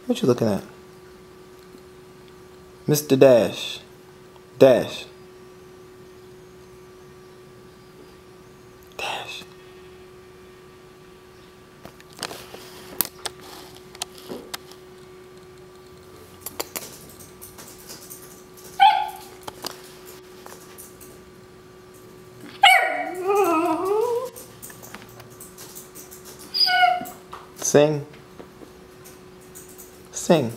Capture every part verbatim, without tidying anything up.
What you looking at? Mister Dash. Dash. Dash. Sing. Sing.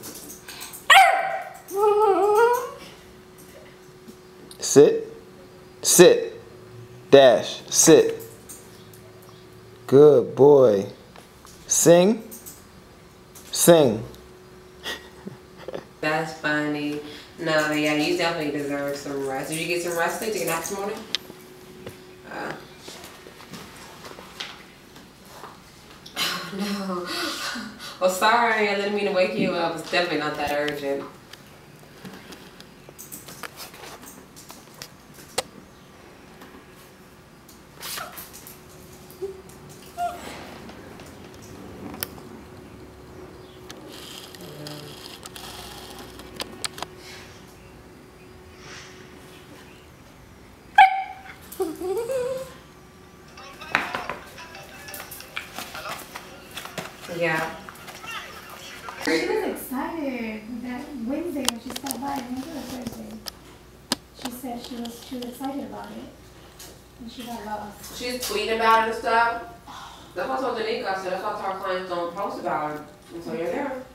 Sit. Sit. Dash. Sit. Good boy. Sing. Sing. That's funny. No, yeah, you definitely deserve some rest. Did you get some rest? Did you take a nap this morning? Uh. No. Well, sorry, I didn't mean to wake you up. It's definitely not that urgent. Yeah. She was excited that Wednesday when she stopped by, Wednesday or Thursday. She said she was she was excited about it. And she got lost. She's tweeting about it and stuff. That's what I told Danica. I said, that's why our clients don't post about it until you're there.